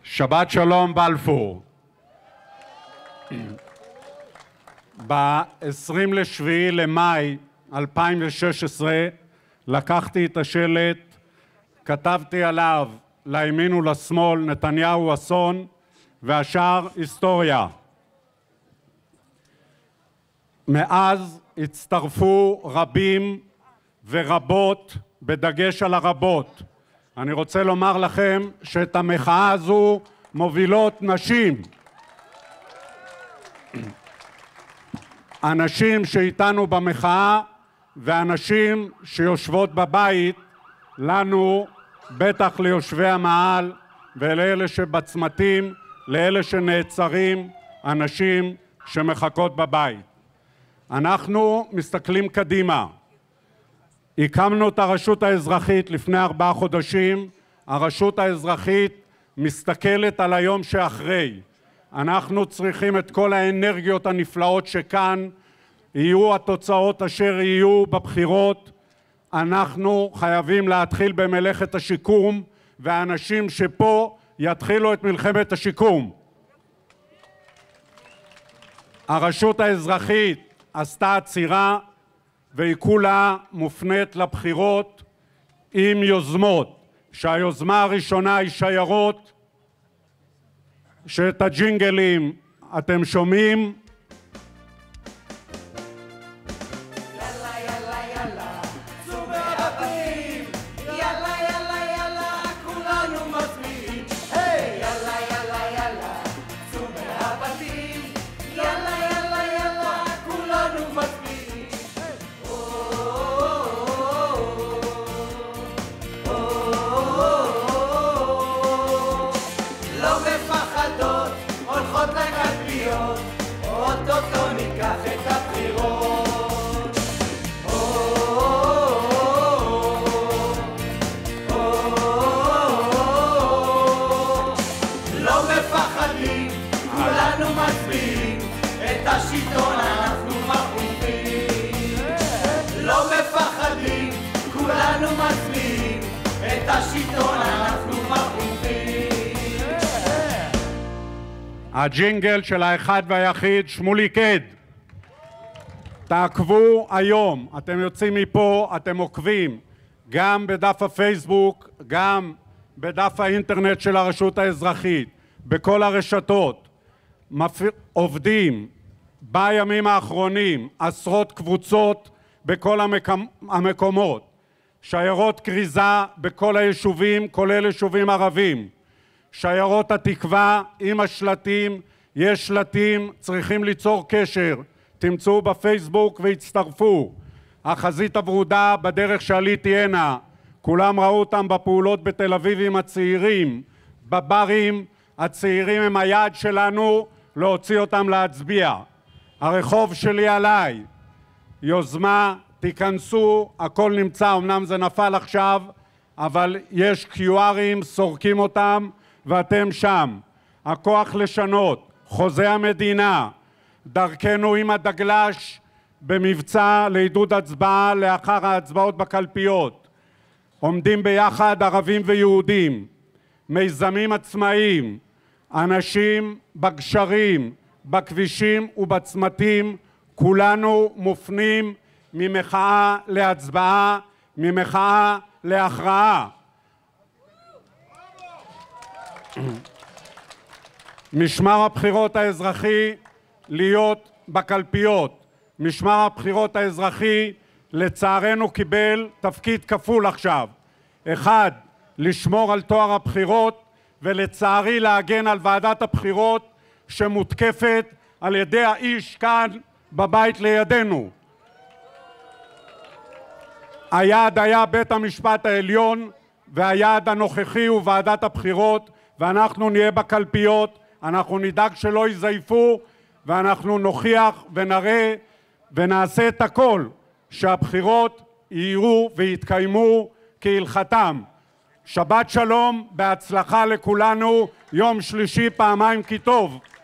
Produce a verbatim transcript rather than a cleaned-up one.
שבת שלום בלפור. ב-עשרים לשביעי למאי אלפיים ושש עשרה לקחתי את השלט, כתבתי עליו לימין ולשמאל נתניהו אסון והשאר היסטוריה. מאז הצטרפו רבים ורבות, בדגש על הרבות. אני רוצה לומר לכם שאת המחאה הזו מובילות נשים. אנשים שאיתנו במחאה ואנשים שיושבות בבית, לנו, בטח ליושבי המאהל ולאלה שבצמתים, לאלה שנעצרים, אנשים שמחכות בבית. אנחנו מסתכלים קדימה. הקמנו את הרשות האזרחית לפני ארבעה חודשים. הרשות האזרחית מסתכלת על היום שאחרי. אנחנו צריכים את כל האנרגיות הנפלאות שכאן, יהיו התוצאות אשר יהיו בבחירות. אנחנו חייבים להתחיל במלאכת השיקום, והאנשים שפה יתחילו את מלחמת השיקום. הרשות האזרחית עשתה עצירה, והיא כולה מופנית לבחירות עם יוזמות, שהיוזמה הראשונה היא שיירות, שאת הג'ינגלים אתם שומעים. יאללה יאללה יאללה, צאו מהבתים, יאללה יאללה יאללה, כולנו מצביעים. היי! יאללה יאללה יאללה, צאו מהבתים, יאללה יאללה יאללה, כולנו מצביעים. לא מפחדות, הולכות לקלפיות, אוטוטו ניקח את הבחירות. לא מפחדים, כולנו מצביעים, את השלטון אנחנו מחליפים. לא מפחדים, כולנו מצביעים, את השלטון אנחנו מחליפים. הג'ינגל של האחד והיחיד, שמולי קד. תעקבו היום, אתם יוצאים מפה, אתם עוקבים, גם בדף הפייסבוק, גם בדף האינטרנט של הרשות האזרחית, בכל הרשתות. מפ... עובדים בימים האחרונים עשרות קבוצות בכל המקומ... המקומות. שיירות כריזה בכל היישובים, כולל יישובים ערבים. שיירות התקווה עם השלטים, יש שלטים, צריכים ליצור קשר, תמצאו בפייסבוק והצטרפו. החזית הברודה בדרך שעליתי הנה, כולם ראו אותם בפעולות בתל אביב עם הצעירים, בברים, הצעירים הם היעד שלנו להוציא אותם להצביע. הרחוב שלי עליי, יוזמה, תיכנסו, הכל נמצא, אמנם זה נפל עכשיו, אבל יש קיו ארים, סורקים אותם, ואתם שם. הכוח לשנות, חוזה המדינה, דרכנו עם הדגלש במבצע לעידוד הצבעה לאחר ההצבעות בקלפיות. עומדים ביחד ערבים ויהודים, מיזמים עצמאיים, אנשים בגשרים, בכבישים ובצמתים, כולנו מופנים ממחאה להצבעה, ממחאה להכרעה. משמר הבחירות האזרחי להיות בקלפיות. משמר הבחירות האזרחי לצערנו קיבל תפקיד כפול עכשיו. אחד, לשמור על טוהר הבחירות, ולצערי להגן על ועדת הבחירות שמותקפת על ידי האיש כאן בבית לידינו. היעד היה בית המשפט העליון, והיעד הנוכחי הוא ועדת הבחירות, ואנחנו נהיה בקלפיות, אנחנו נדאג שלא יזייפו, ואנחנו נוכיח ונראה ונעשה את הכל שהבחירות יהיו ויתקיימו כהלכתם. שבת שלום, בהצלחה לכולנו, יום שלישי פעמיים כי טוב.